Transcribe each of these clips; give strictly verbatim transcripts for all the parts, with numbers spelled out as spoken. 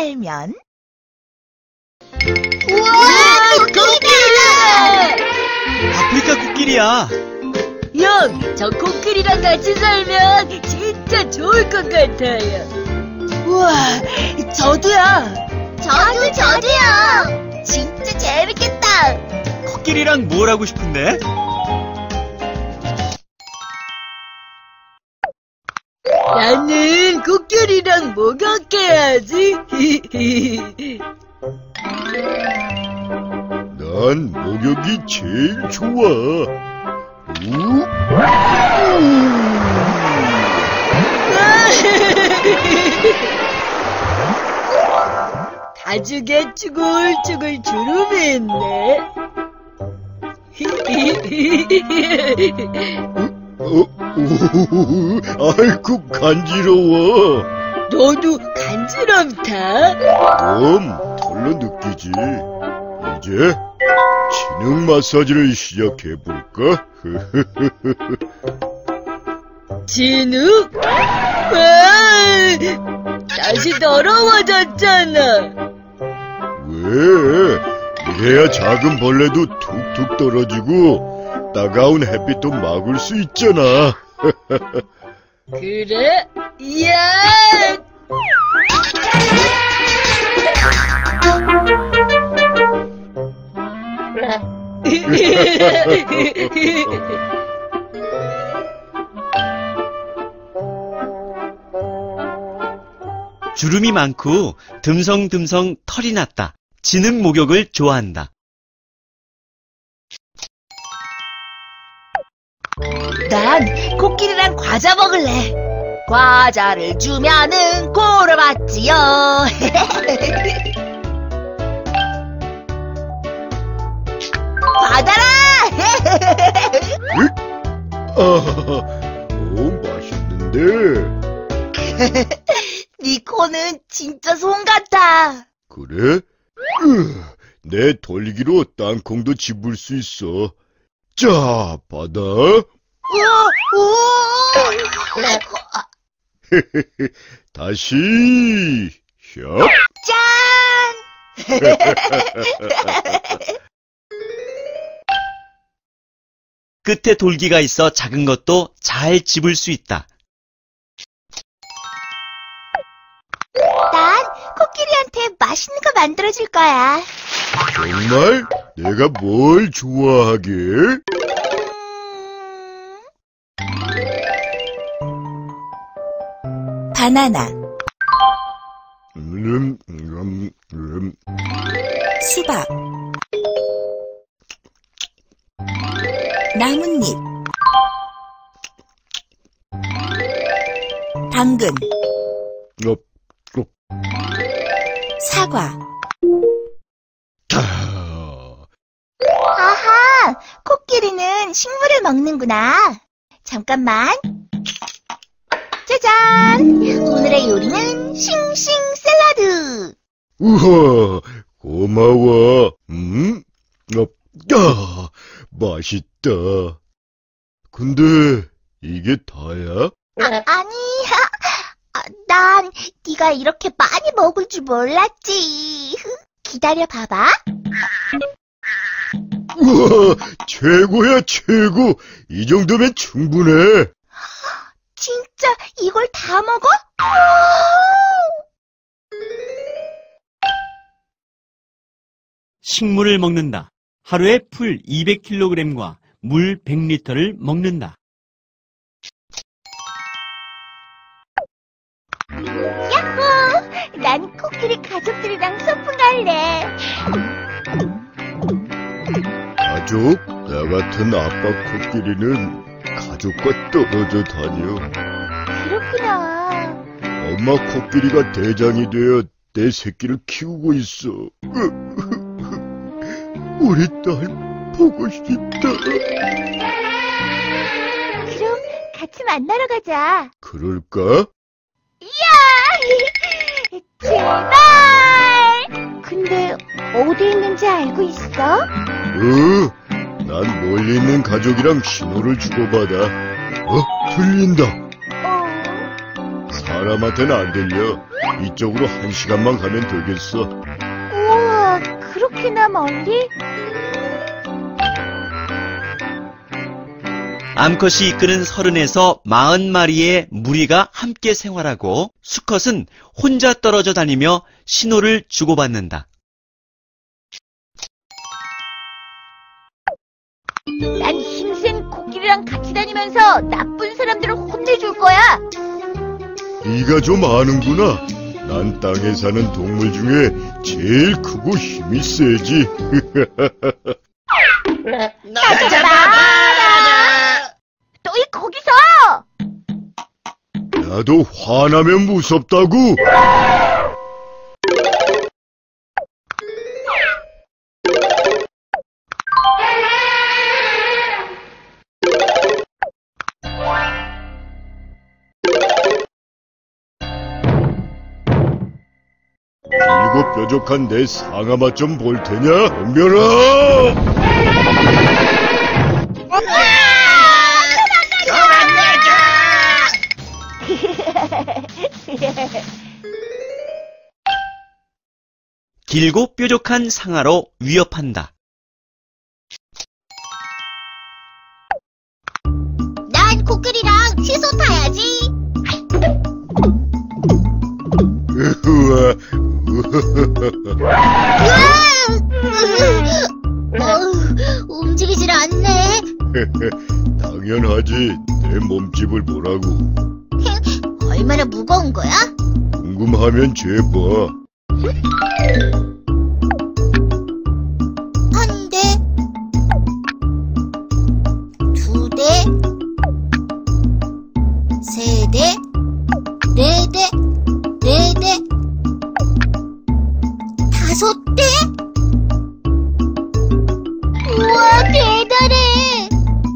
살면? 우와, 코끼리다! 아프리카 코끼리야. 형, 저 코끼리랑 같이 살면 진짜 좋을 것 같아요. 우와, 저도요. 저도, 저도요. 진짜 재밌겠다. 코끼리랑 뭘 하고 싶은데? 나는 코끼리랑 목욕해야지. 난 목욕이 제일 좋아. 우? 가죽에 쭈글쭈글 주름이 있네. 어? 오, 아이고 간지러워. 너도 간지럽다. 그럼 털로 느끼지. 이제 진흙 마사지를 시작해볼까? 진흙? 와, 다시 더러워졌잖아. 왜? 이래야 작은 벌레도 툭툭 떨어지고 따가운 햇빛도 막을 수 있잖아. 그래? 이야! 주름이 많고 듬성듬성 털이 났다. 진흙 목욕을 좋아한다. 난 코끼리랑 과자 먹을래. 과자를 주면은 고르봤지요. 받아라! 아, 오, 맛있는데. 네 코는 진짜 손 같아. 그래? 으, 내 돌기로 땅콩도 집을 수 있어. 자, 받아. 우와, 우와. 다시. 샵. 짠! 끝에 돌기가 있어 작은 것도 잘 집을 수 있다. 난 코끼리한테 맛있는 거 만들어줄 거야. 정말? 내가 뭘 좋아하게? 음... 바나나, 음, 음, 음. 수박, 나뭇잎, 당근, 어, 어. 사과. 아, 아하, 코끼리는 식물을 먹는구나. 잠깐만. 짜잔! 오늘의 요리는 싱싱 샐러드. 우와, 고마워. 음? 어, 야, 맛있다. 근데 이게 다야? 아, 아니, 아, 난 네가 이렇게 많이 먹을 줄 몰랐지. 기다려 봐봐. 우와, 최고야, 최고. 이 정도면 충분해. 진짜 이걸 다 먹어? 식물을 먹는다. 하루에 풀 이백 킬로그램과 물 백 리터를 먹는다. 야호! 난 코끼리 가족들이랑 소풍 갈래. 가족? 나 같은 아빠 코끼리는 가족과 떨어져 다녀. 그렇구나. 엄마 코끼리가 대장이 되어 내 새끼를 키우고 있어. 우리 딸 보고 싶다. 그럼 같이 만나러 가자. 그럴까? 이야! 제발! 근데 어디 있는지 알고 있어? 어, 난 멀리 있는 가족이랑 신호를 주고받아. 어? 들린다. 어? 사람한테는 안 들려. 이쪽으로 한 시간만 가면 되겠어. 우와, 그렇게나 멀리? 암컷이 이끄는 서른에서 마흔 마리의 무리가 함께 생활하고 수컷은 혼자 떨어져 다니며 신호를 주고받는다. 난 힘센 코끼리랑 같이 다니면서 나쁜 사람들을 혼내줄 거야. 네가 좀 아는구나. 난 땅에 사는 동물 중에 제일 크고 힘이 세지. 나 잡아라! 너희 거기서! 나도 화나면 무섭다고. 길고 뾰족한 내 상아맛 좀 볼 테냐? 덤벼라! 길고 뾰족한 상아로 위협한다. 난 코끼리랑 시소 타야지. 우와. 어휴, 움직이질 않네. 당연하지. 내 몸집을 보라고. 얼마나 무거운 거야? 궁금하면 재봐. 한 대, 두 대, 세 대, 네 대, 네 대, 다섯 대? 우와, 대단해!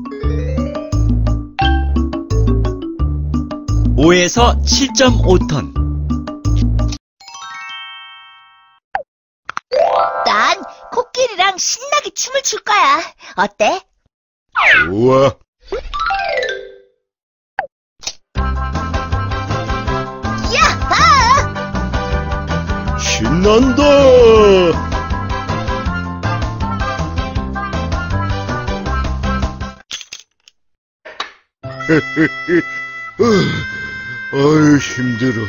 오에서 칠 점 오 톤. 난 코끼리랑 신나게 춤을 출 거야. 어때? 좋아. 야하! 신난다. 아유, 힘들어.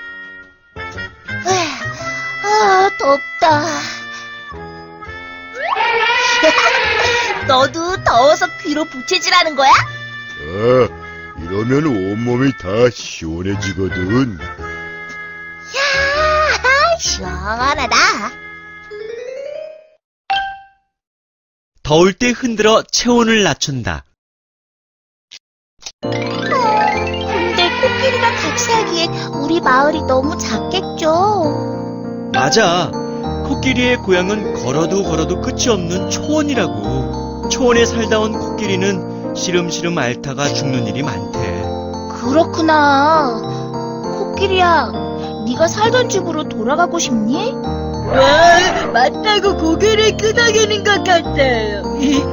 아, 덥다. 너도 더워서 귀로 부채질하는 거야? 아, 이러면 온몸이 다 시원해지거든. 야, 시원하다. 더울 때 흔들어 체온을 낮춘다. 근데 코끼리랑 같이 살기엔 우리 마을이 너무 작겠죠? 맞아. 코끼리의 고향은 걸어도 걸어도 끝이 없는 초원이라고. 초원에 살다 온 코끼리는 시름시름 앓다가 죽는 일이 많대. 그렇구나. 코끼리야, 네가 살던 집으로 돌아가고 싶니? 와, 맞다고 고개를 끄덕이는 것 같아요.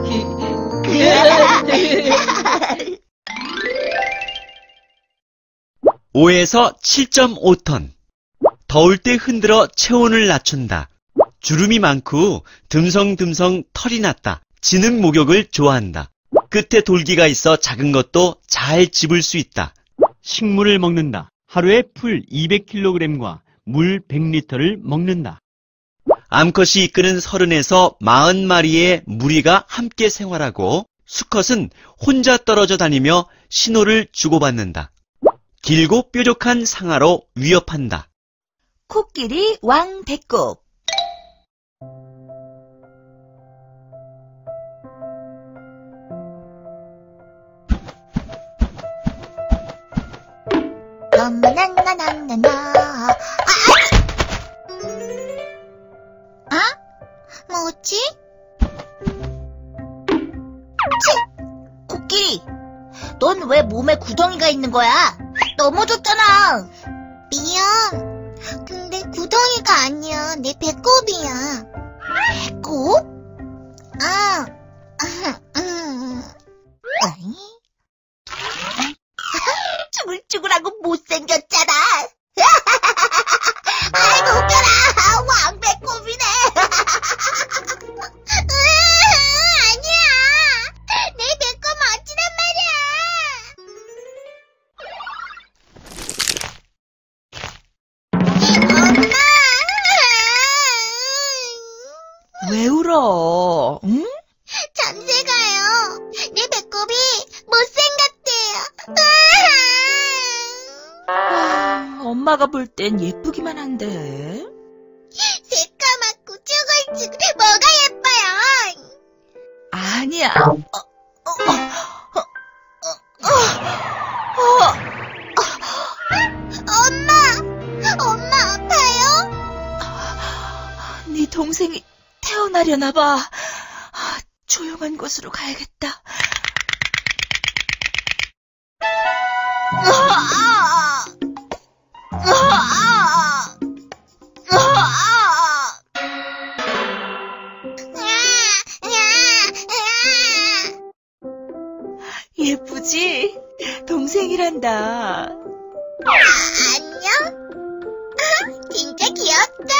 오에서 칠 점 오 톤. 더울 때 흔들어 체온을 낮춘다. 주름이 많고 듬성듬성 털이 났다. 지능 목욕을 좋아한다. 끝에 돌기가 있어 작은 것도 잘 집을 수 있다. 식물을 먹는다. 하루에 풀 이백 킬로그램과 물 백 리터를 먹는다. 암컷이 이끄는 서른에서 마흔 마리의 무리가 함께 생활하고 수컷은 혼자 떨어져 다니며 신호를 주고받는다. 길고 뾰족한 상아로 위협한다. 코끼리 왕 배꼽. 나나나나나나. 아, 아? 뭐지? 치! 코끼리, 넌 왜 몸에 구덩이가 있는 거야? 넘어졌잖아. 미안. 근데 구덩이가 아니야. 내 배꼽이야. 배꼽? 아, 음, 쭈글쭈글하고 못생겼잖아. 엄마가 볼 땐 예쁘기만 한데. 새까맣고 쭈글쭈글 뭐가 예뻐요? 아니야. 어, 어, 어, 어, 어, 어. 엄마! 엄마 아파요? 네 동생이 태어나려나 봐. 조용한 곳으로 가야겠다. 예쁘지? 동생이란다. 안녕? 진짜 귀엽다.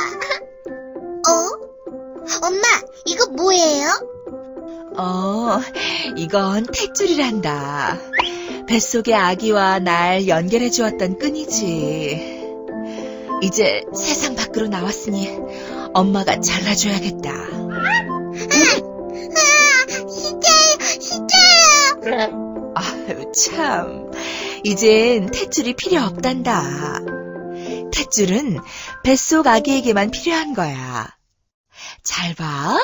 어? 엄마, 이거 뭐예요? 어, 이건 탯줄이란다. 뱃속의 아기와 날 연결해 주었던 끈이지. 이제 세상 밖으로 나왔으니 엄마가 잘라줘야겠다. 진짜요, 진짜요. 아유, 참. 이젠 탯줄이 필요 없단다. 탯줄은 뱃속 아기에게만 필요한 거야. 잘 봐.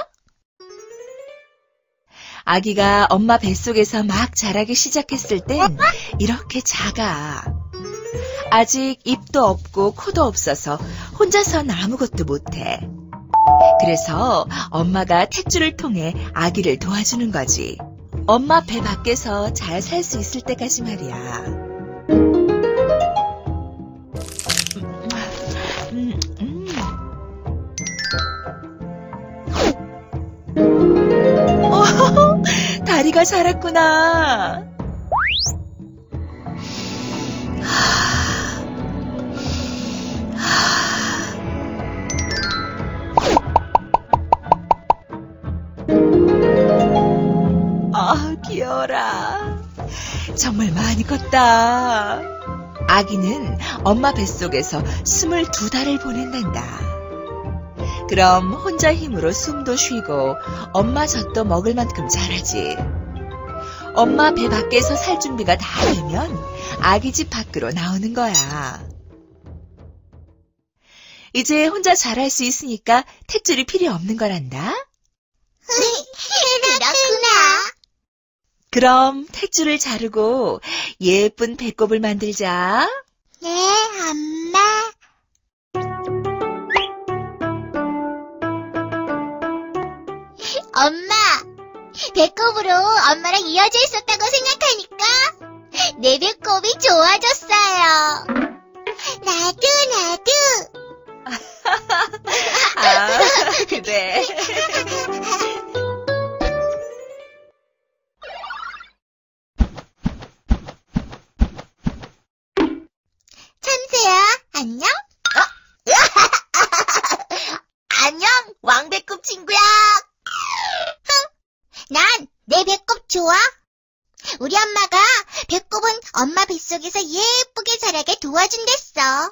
아기가 엄마 뱃속에서 막 자라기 시작했을 땐 이렇게 작아. 아직 입도 없고 코도 없어서 혼자선 아무것도 못해. 그래서 엄마가 탯줄을 통해 아기를 도와주는 거지. 엄마 배 밖에서 잘 살 수 있을 때까지 말이야. 음, 음. 어, 다리가 자랐구나. 아, 귀여워라. 정말 많이 컸다. 아기는 엄마 뱃속에서 스물두 달을 보낸단다. 그럼 혼자 힘으로 숨도 쉬고 엄마 젖도 먹을 만큼 자라지. 엄마 배 밖에서 살 준비가 다 되면 아기 집 밖으로 나오는 거야. 이제 혼자 자랄 수 있으니까 탯줄이 필요 없는 거란다. 그렇구나. 그럼 탯줄을 자르고 예쁜 배꼽을 만들자. 네, 엄마. 엄마, 배꼽으로 엄마랑 이어져 있었다고 생각하니까 내 배꼽이 좋아졌어요. 나도, 나도. 아, 그래. 참새야, 안녕? 어? 안녕, 왕배꼽 친구야. 난 내 배꼽 좋아. 우리 엄마가 배꼽은 엄마 뱃속에서 예쁘게 자라게 도와준댔어.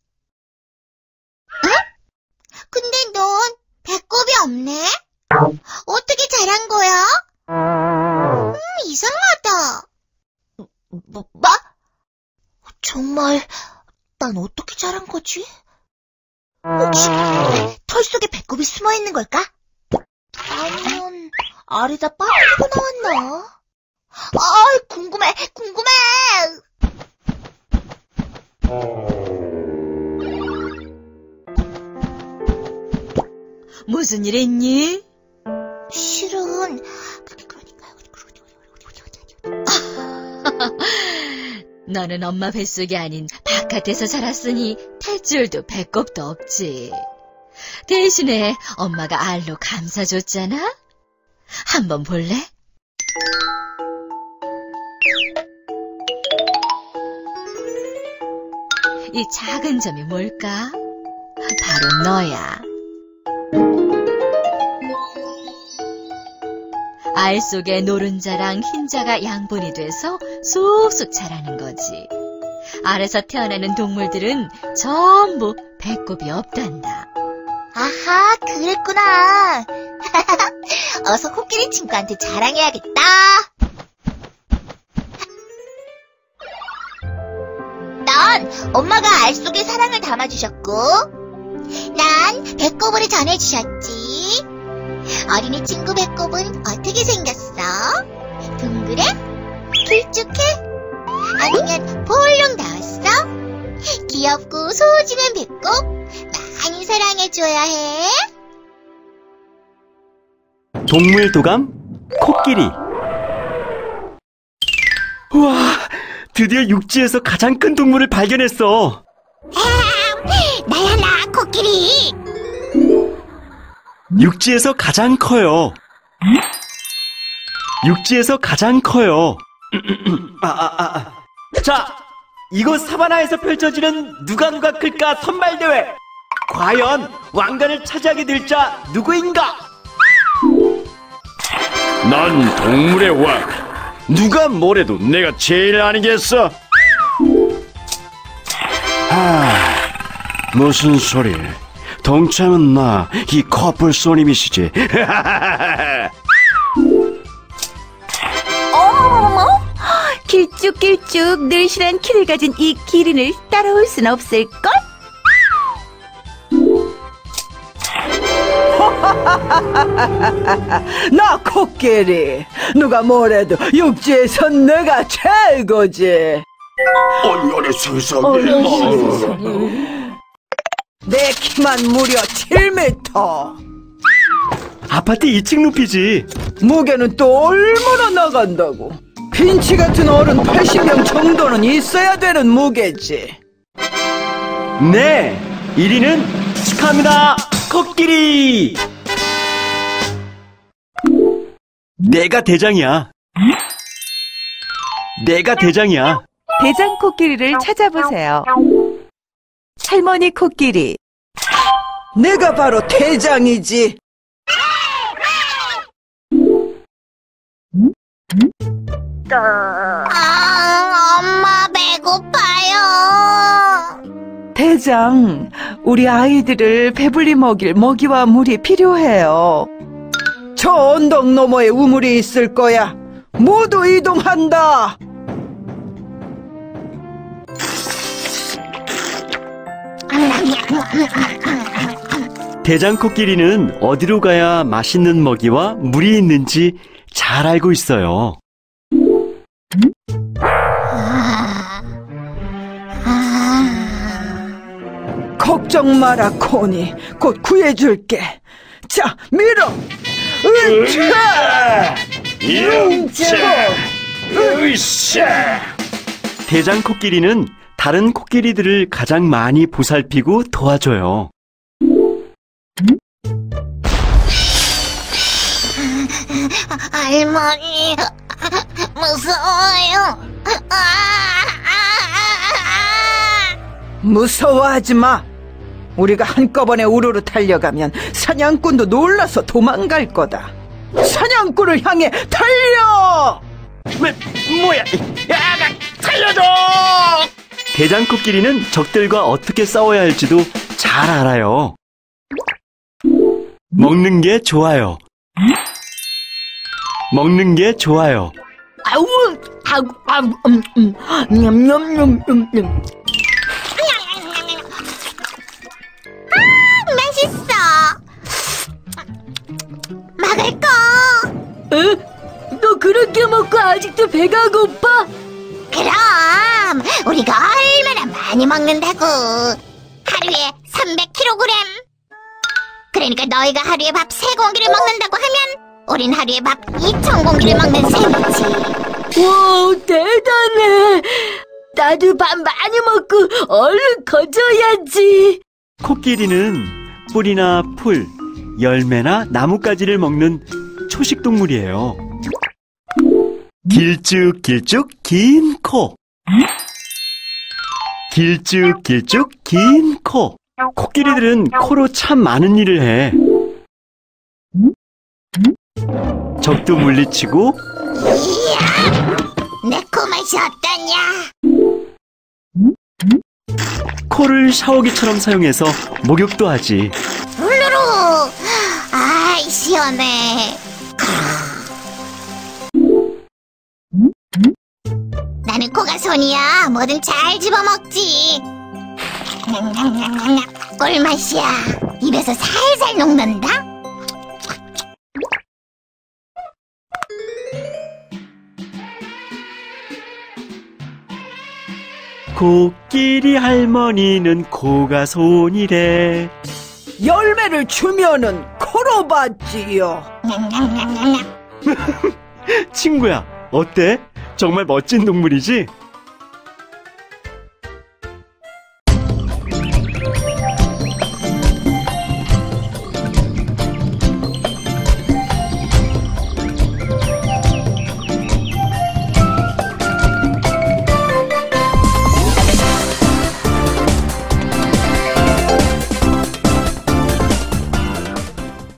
응? 근데 넌 배꼽이 없네? 어떻게 자란 거야? 음, 이상하다. 뭐, 뭐? 정말 난 어떻게 자란 거지? 혹시 털 속에 배꼽이 숨어 있는 걸까? 아니면 알에다 빠지고 나왔나? 아, 궁금해, 궁금해. 무슨 일 했니? 실은 그러니까 너는 엄마 뱃속이 아닌 바깥에서 자랐으니 탯줄도 배꼽도 없지. 대신에 엄마가 알로 감싸줬잖아? 한번 볼래? 이 작은 점이 뭘까? 바로 너야. 알 속에 노른자랑 흰자가 양분이 돼서 쏙쏙 자라는 거지. 알에서 태어나는 동물들은 전부 배꼽이 없단다. 아하, 그랬구나. 어서 코끼리 친구한테 자랑해야겠다. 넌 건 엄마가 알 속에 사랑을 담아주셨고, 난 배꼽으로 전해주셨지. 어린이 친구 배꼽은 어떻게 생겼어? 둥그래? 길쭉해? 아니면 볼록 나왔어? 귀엽고 소중한 배꼽 많이 사랑해줘야 해. 동물 도감 코끼리. 우와, 드디어 육지에서 가장 큰 동물을 발견했어. 나야 나 코끼리. 육지에서 가장 커요. 육지에서 가장 커요. 아, 아, 아, 아. 자, 이곳 사바나에서 펼쳐지는 누가 누가 클까 선발대회. 과연 왕관을 차지하게 될 자 누구인가? 난 동물의 왕. 누가 뭐래도 내가 제일 아니겠어? 아, 무슨 소리? 동참은 나, 이 커플 소님이시지. 어머머머! 길쭉길쭉 늘씬한 키를 가진 이 기린을 따라올 순 없을걸? 나 코끼리. 누가 뭐래도 육지에선 내가 최고지. 어머나 세상에. 내 키만 무려 칠 미터. 아파트 이 층 높이지. 무게는 또 얼마나 나간다고. 빈치 같은 어른 팔십 명 정도는 있어야 되는 무게지. 네, 일 위는 축하합니다, 코끼리. 내가 대장이야. 내가 대장이야. 대장 코끼리를 찾아보세요. 할머니 코끼리. 내가 바로 대장이지. 아, 엄마 배고파요. 대장, 우리 아이들을 배불리 먹일 먹이와 물이 필요해요. 저 언덕 너머에 우물이 있을 거야. 모두 이동한다. 대장 코끼리는 어디로 가야 맛있는 먹이와 물이 있는지 잘 알고 있어요. 걱정 마라, 코니. 곧 구해줄게. 자, 밀어. 으차! 으쌰! 으쌰! 대장 코끼리는 다른 코끼리들을 가장 많이 보살피고 도와줘요. 할머니, 무서워요. 아, 아, 아, 무서워하지 마. 우리가 한꺼번에 우르르 달려가면 사냥꾼도 놀라서 도망갈 거다. 사냥꾼을 향해 달려! 뭐, 뭐야? 야, 나 살려줘! 대장 코끼리는 적들과 어떻게 싸워야 할지도 잘 알아요. 먹는 게 좋아요. 먹는 게 좋아요. 아우, 아우, 아우, 음, 음, 냠냠냠냠냠. 맛있어. 먹을 거. 에? 너 그렇게 먹고 아직도 배가 고파? 그럼 우리가 얼마나 많이 먹는다고. 하루에 삼백 킬로그램. 그러니까 너희가 하루에 밥 세 공기를 먹는다고 하면 우린 하루에 밥 이천 공기를 먹는 셈이지. 와, 대단해. 나도 밥 많이 먹고 얼른 거져야지. 코끼리는 뿌리나 풀, 열매나 나뭇가지를 먹는 초식 동물이에요. 길쭉길쭉 긴 코. 길쭉길쭉 긴 코. 코끼리들은 코로 참 많은 일을 해. 적도 물리치고, 이야, 내 코 맛이 어떠냐? 코를 샤워기처럼 사용해서 목욕도 하지. 울루루. 아이, 시원해. 나는 코가 손이야. 뭐든 잘 집어먹지. 꿀맛이야. 입에서 살살 녹는다. 코끼리 할머니는 코가 손이래. 열매를 주면은 코로 받지요. 친구야, 어때? 정말 멋진 동물이지?